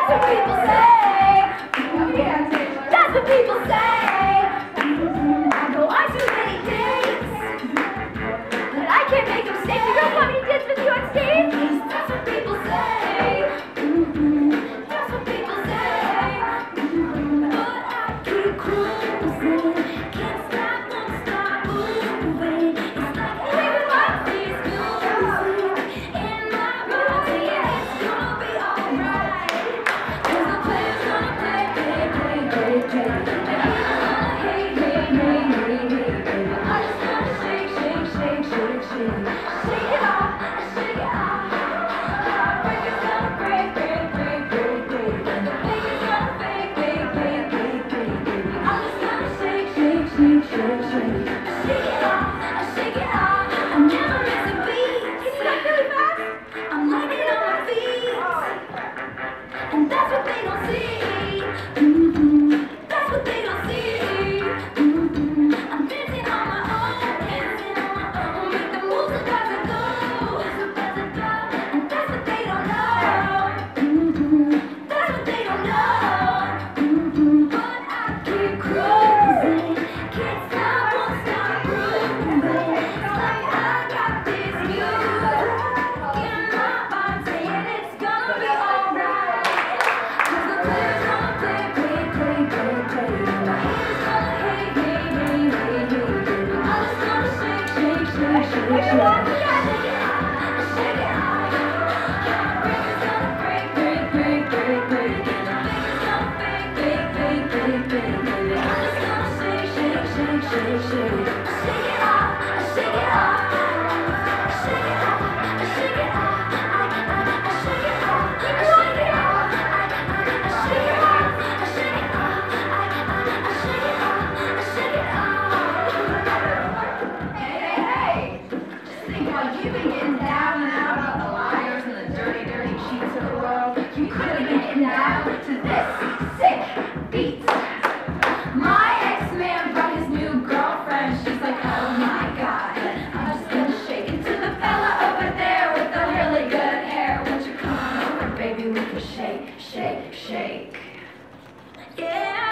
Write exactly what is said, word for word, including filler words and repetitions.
what people say. That's what people say. I go on too many dates, but I can't make them stay. You girls want me to dance with you on stage? That's what people say. That's what people say. But I keep cruising, can't stop, won't stop moving. It's like every life is music in my body, and it's gonna be alright. 'Cause the player's gonna play, play, play, play, play. And he's gonna hate, hate, hate, hate, hate, hate. I just wanna shake, shake, shake, shake, shake. Shake it off, shake it off. Heartbreaker's gonna break, break, break, break, break. The faker's gonna fake, fake, fake, fake, fake, fake. I'm just gonna shake, shake, shake, shake, shake. Shake it off, I shake it off. I never miss a beat. Can you like really fast? I'm lighting on my feet, and that's what they don't see. Mm-hmm. That's what they don't see. Mm-hmm. I'm dancing on my own, dancing on my own. Make the moves as I go, as I go. And that's what they don't know. Mm-hmm. That's what they don't know. Mm-hmm. But I keep cruising, can't stop, won't stop grooving. It's like I got this music in my body, and it's gonna be alright. 'Cause the player's gonna play, play, play, play, play. My haters gonna hate, hate, hate, hate, hate, hate. I'm just gonna shake, shake, shake, shake, shake. Shake it off, shake it off. Heartbreaker's gonna break, break, break, break, break. The faker's gonna fake, fake, fake, fake, fake, fake. I'm just gonna shake, shake, shake, shake, shake. Shake it off, shake it off. Shake it off, shake it off. I, I, I shake it off, I shake it off. I, I, I shake it off, I shake it off. I, I, I shake it off, I shake it off. Hey, hey, hey! Just think while you've been getting down and out about the liars and the dirty, dirty cheats of the world, you could have been getting down to this sick beat. My ex-man brought his new girlfriend. She's like, oh my god, I'm just gonna shake it to the fella over there with the really good hair. Won't you come on over, baby? We can shake, shake, shake. Yeah.